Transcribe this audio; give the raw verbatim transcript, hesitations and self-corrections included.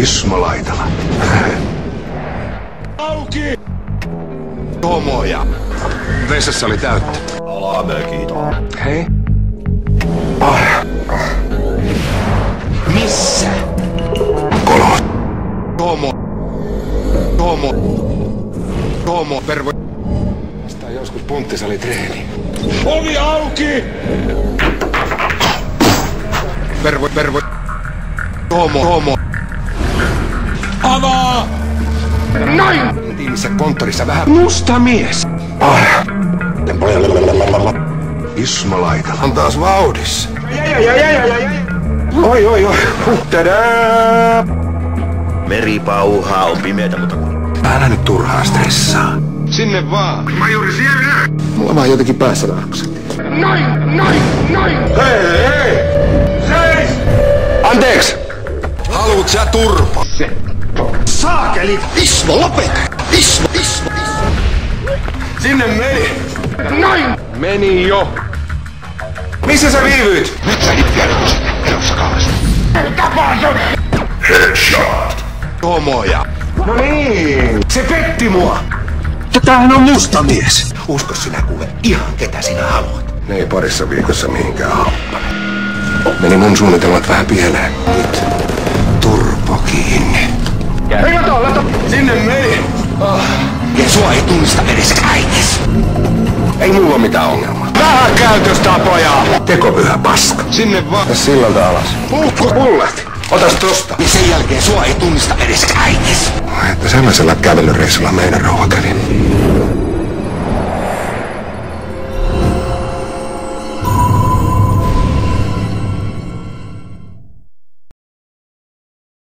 Ismo Laitala. Auki! Homoja. Vessassa oli täyttä. Alamäkiito. Hei. Oh. Missä? Kolo. Homo. Homo. Homo. Pervo. Sitä on joskus punttisalitreeni. Ovi auki! Pervo, pervo. Homo, homo. Avaa! Noin! Tiimissä konttorissa vähän musta mies. Oh. Ismo Laitala on taas vauhdissa. Oi, oi, oi. Tadaa! Meri pauhaa, on pimeätä, mutta kun... Älä nyt turhaa stressaa. Sinne vaan. Mä juuri siellä. Mulla vaan jotenkin päässä narksatti. Noin, noin, noin. Hei, hei. Seis! Anteeksi. Haluut sä turpa? Se. Saakeli. Ismo, lopeta. Ismo, Ismo, Ismo. Sinne meni. Noin. Meni jo. Missä sä viivyit? Nyt sä nyt kerros. Erossa kaas. Tapaa sun. Headshot. Homoja. No niin. Se petti mua. Tämähän on musta mies. Usko sinä kuule ihan ketä sinä haluat. Ne ei parissa viikossa mihinkään happane. Meni mun suunnitelmat vähän pieleen. Nyt turpo kiinni. Hei lato, lato! Sinne meni! Oh. Ja sua ei tunnista edes äitis. Ei mulla mitään ongelmaa. Vähän käytöstapoja! Tekopyhä paska. Sinne vaan. Ja sillalta alas. Puukko pullat! Otas tosta. Ja sen jälkeen sua ei tunnista edes äitis. Että sellaisella kävelyreissulla meidän rouva kävi.